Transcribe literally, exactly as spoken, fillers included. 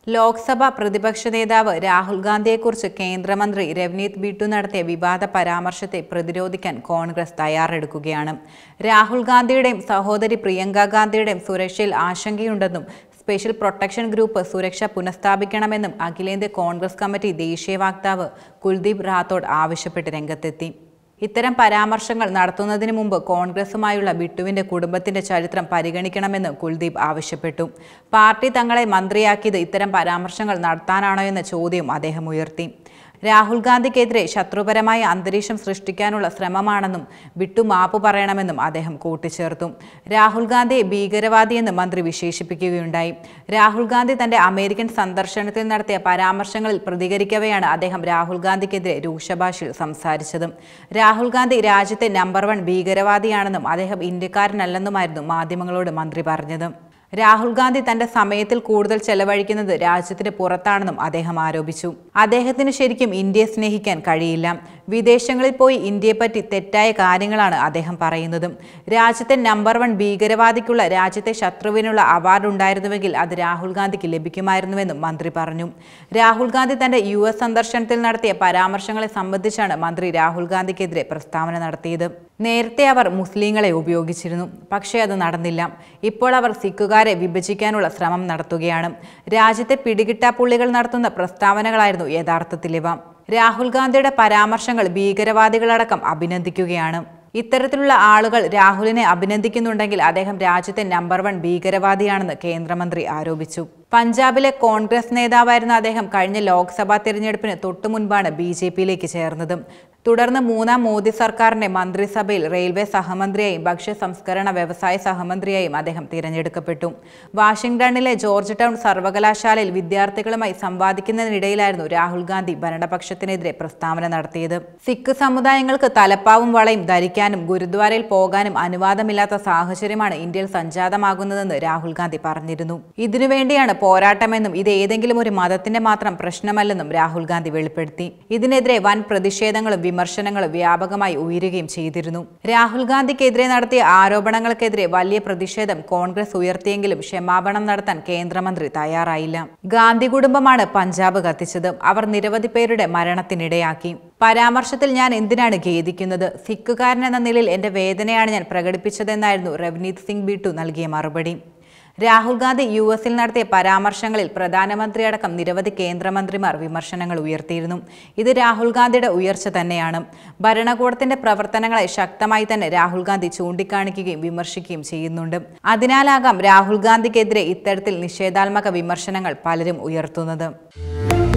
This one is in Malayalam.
ലോക്സഭാ പ്രതിപക്ഷ നേതാവ് രാഹുൽ ഗാന്ധിയെക്കുറിച്ച് കേന്ദ്രമന്ത്രി രവ്നീത് ബിട്ടു നടത്തിയ വിവാദ പരാമർശത്തെ പ്രതിരോധിക്കാൻ കോൺഗ്രസ് തയ്യാറെടുക്കുകയാണ്. രാഹുൽ ഗാന്ധിയുടെയും സഹോദരി പ്രിയങ്ക ഗാന്ധിയുടെയും സുരക്ഷയിൽ ആശങ്കയുണ്ടെന്നും സ്പെഷ്യൽ പ്രൊട്ടക്ഷൻ ഗ്രൂപ്പ് സുരക്ഷ പുനഃസ്ഥാപിക്കണമെന്നും അഖിലേന്ത്യാ കോൺഗ്രസ് കമ്മിറ്റി ദേശീയ വക്താവ് കുൽദീപ് റാത്തോഡ് ആവശ്യപ്പെട്ട് രംഗത്തെത്തി. ഇത്തരം പരാമർശങ്ങൾ നടത്തുന്നതിന് മുമ്പ് കോൺഗ്രസുമായുള്ള ബിട്ടുവിന്റെ കുടുംബത്തിന്റെ ചരിത്രം പരിഗണിക്കണമെന്ന് കുൽദീപ് ആവശ്യപ്പെട്ടു. പാർട്ടി തങ്ങളെ മന്ത്രിയാക്കിയത് ഇത്തരം പരാമർശങ്ങൾ നടത്താനാണോ എന്ന ചോദ്യവും അദ്ദേഹം ഉയർത്തി. രാഹുൽ ഗാന്ധിക്കെതിരെ ശത്രുപരമായ അന്തരീക്ഷം സൃഷ്ടിക്കാനുള്ള ശ്രമമാണെന്നും ബിട്ടു മാപ്പ് പറയണമെന്നും അദ്ദേഹം കൂട്ടിച്ചേർത്തു. രാഹുൽ ഗാന്ധിയെ ഭീകരവാദിയെന്ന് മന്ത്രി വിശേഷിപ്പിക്കുകയുണ്ടായി. രാഹുൽ ഗാന്ധി തന്റെ അമേരിക്കൻ സന്ദർശനത്തിൽ നടത്തിയ പരാമർശങ്ങളിൽ പ്രതികരിക്കവെയാണ് അദ്ദേഹം രാഹുൽ ഗാന്ധിക്കെതിരെ രൂക്ഷഭാഷയിൽ സംസാരിച്ചത്. രാഹുൽ ഗാന്ധി രാജ്യത്തെ നമ്പർ വൺ ഭീകരവാദിയാണെന്നും അദ്ദേഹം ഇന്ത്യക്കാരനല്ലെന്നുമായിരുന്നു മാധ്യമങ്ങളോട് മന്ത്രി പറഞ്ഞത്. രാഹുൽ ഗാന്ധി തന്റെ സമയത്തിൽ കൂടുതൽ ചെലവഴിക്കുന്നത് രാജ്യത്തിന് പുറത്താണെന്നും അദ്ദേഹം ആരോപിച്ചു. അദ്ദേഹത്തിന് ശരിക്കും ഇന്ത്യയെ സ്നേഹിക്കാൻ കഴിയില്ല. വിദേശങ്ങളിൽ പോയി ഇന്ത്യയെപ്പറ്റി തെറ്റായ കാര്യങ്ങളാണ് അദ്ദേഹം പറയുന്നത്. രാജ്യത്തെ നമ്പർ വൺ ഭീകരവാദിക്കുള്ള രാജ്യത്തെ ശത്രുവിനുള്ള അവാർഡ് ഉണ്ടായിരുന്നുവെങ്കിൽ അത് രാഹുൽ ഗാന്ധിക്ക് ലഭിക്കുമായിരുന്നുവെന്നും മന്ത്രി പറഞ്ഞു. രാഹുൽ ഗാന്ധി തന്റെ യു എസ് സന്ദർശനത്തിൽ നടത്തിയ പരാമർശങ്ങളെ സംബന്ധിച്ചാണ് മന്ത്രി രാഹുൽ ഗാന്ധിക്കെതിരെ പ്രസ്താവന നടത്തിയത്. നേരത്തെ അവർ മുസ്ലിങ്ങളെ ഉപയോഗിച്ചിരുന്നു, പക്ഷേ അത് നടന്നില്ല. ഇപ്പോൾ അവർ സിഖുകാരെ വിഭജിക്കാനുള്ള ശ്രമം നടത്തുകയാണ്. രാജ്യത്തെ പിടികിട്ടാപ്പുള്ളികൾ നടത്തുന്ന പ്രസ്താവനകളായിരുന്നു യഥാർത്ഥത്തിലിവ. രാഹുൽ ഗാന്ധിയുടെ പരാമർശങ്ങൾ ഭീകരവാദികളടക്കം അഭിനന്ദിക്കുകയാണ്. ഇത്തരത്തിലുള്ള ആളുകൾ രാഹുലിനെ അഭിനന്ദിക്കുന്നുണ്ടെങ്കിൽ അദ്ദേഹം രാജ്യത്തെ നമ്പർ വൺ ഭീകരവാദിയാണെന്ന് കേന്ദ്രമന്ത്രി ആരോപിച്ചു. പഞ്ചാബിലെ കോൺഗ്രസ് നേതാവായിരുന്ന അദ്ദേഹം കഴിഞ്ഞ ലോക്സഭാ തിരഞ്ഞെടുപ്പിന് തൊട്ടു മുൻപാണ് ബി ജെ പിയിലേക്ക് ചേർന്നത്. തുടർന്ന് മൂന്നാം മോദി സർക്കാരിന്റെ മന്ത്രിസഭയിൽ റെയിൽവേ സഹമന്ത്രിയായും ഭക്ഷ്യ സംസ്കരണ വ്യവസായ സഹമന്ത്രിയായും അദ്ദേഹം തിരഞ്ഞെടുക്കപ്പെട്ടു. വാഷിംഗ്ടണിലെ ജോർജ് ടൗൺ സർവകലാശാലയിൽ വിദ്യാർത്ഥികളുമായി സംവാദിക്കുന്നതിനിടയിലായിരുന്നു രാഹുൽ ഗാന്ധി ഭരണപക്ഷത്തിനെതിരെ പ്രസ്താവന നടത്തിയത്. സിഖ് സമുദായങ്ങൾക്ക് തലപ്പാവും വളയും ധരിക്കാനും ഗുരുദ്വാരയിൽ പോകാനും അനുവാദമില്ലാത്ത സാഹചര്യമാണ് ഇന്ത്യയിൽ സംജാതമാകുന്നതെന്ന് രാഹുൽ ഗാന്ധി പറഞ്ഞിരുന്നു. ഇതിനുവേണ്ടിയാണ് പോരാട്ടമെന്നും ഇത് ഏതെങ്കിലും ഒരു മതത്തിന്റെ മാത്രം പ്രശ്നമല്ലെന്നും രാഹുൽ ഗാന്ധി വെളിപ്പെടുത്തി. ഇതിനെതിരെ വൻ പ്രതിഷേധങ്ങളും വിമർശനങ്ങളും വ്യാപകമായി ഉയരുകയും ചെയ്തിരുന്നു. രാഹുൽ ഗാന്ധിക്കെതിരെ നടത്തിയ ആരോപണങ്ങൾക്കെതിരെ വലിയ പ്രതിഷേധം കോൺഗ്രസ് ഉയർത്തിയെങ്കിലും ക്ഷമാപണം നടത്താൻ കേന്ദ്രമന്ത്രി തയ്യാറായില്ല. ഗാന്ധി കുടുംബമാണ് പഞ്ചാബ് കത്തിച്ചത്. അവർ നിരവധി പേരുടെ മരണത്തിനിടയാക്കി. പരാമർശത്തിൽ ഞാൻ എന്തിനാണ് ഖേദിക്കുന്നത്? സിഖുകാരൻ എന്ന നിലയിൽ എന്റെ വേദനയാണ് ഞാൻ പ്രകടിപ്പിച്ചതെന്നായിരുന്നു രവ്നീത് സിംഗ് ബിട്ടു നൽകിയ മറുപടി. രാഹുൽ ഗാന്ധി യു എസിൽ നടത്തിയ പരാമർശങ്ങളിൽ പ്രധാനമന്ത്രിയടക്കം നിരവധി കേന്ദ്രമന്ത്രിമാർ വിമർശനങ്ങൾ ഉയർത്തിയിരുന്നു. ഇത് രാഹുൽ ഗാന്ധിയുടെ ഉയർച്ച തന്നെയാണ്. ഭരണകൂടത്തിന്റെ പ്രവർത്തനങ്ങളെ ശക്തമായി തന്നെ രാഹുൽ ഗാന്ധി ചൂണ്ടിക്കാണിക്കുകയും വിമർശിക്കുകയും ചെയ്യുന്നുണ്ട്. അതിനാലാകാം രാഹുൽ ഗാന്ധിക്കെതിരെ ഇത്തരത്തിൽ നിഷേധാത്മക വിമർശനങ്ങൾ പലരും ഉയർത്തുന്നത്.